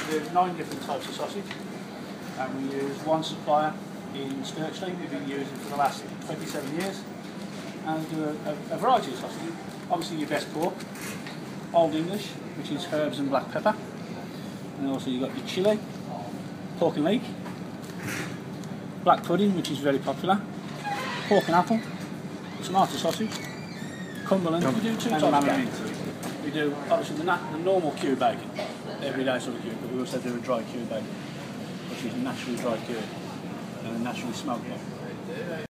We do 9 different types of sausage, and we use one supplier in Sturchley. We've been using for the last 27 years, and we do a variety of sausage. Obviously your best pork, Old English, which is herbs and black pepper, and also you've got your chilli, pork and leek, black pudding, which is very popular, pork and apple, tomato sausage, Cumberland. We do 2 types of bacon. We do obviously the normal cured bacon, everyday sort of cured, but we also do a dry cured bacon, which is naturally dry cured and naturally smoked.